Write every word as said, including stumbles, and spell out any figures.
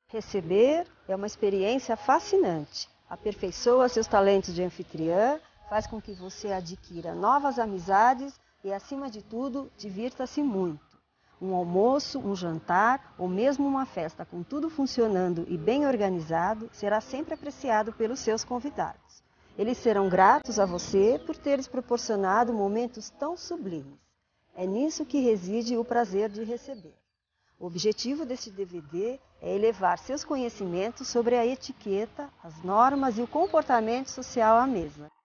Receber é uma experiência fascinante. Aperfeiçoa seus talentos de anfitriã, faz com que você adquira novas amizades e, acima de tudo, divirta-se muito. Um almoço, um jantar ou mesmo uma festa com tudo funcionando e bem organizado será sempre apreciado pelos seus convidados. Eles serão gratos a você por teres proporcionado momentos tão sublimes. É nisso que reside o prazer de receber. O objetivo deste D V D é elevar seus conhecimentos sobre a etiqueta, as normas e o comportamento social à mesa.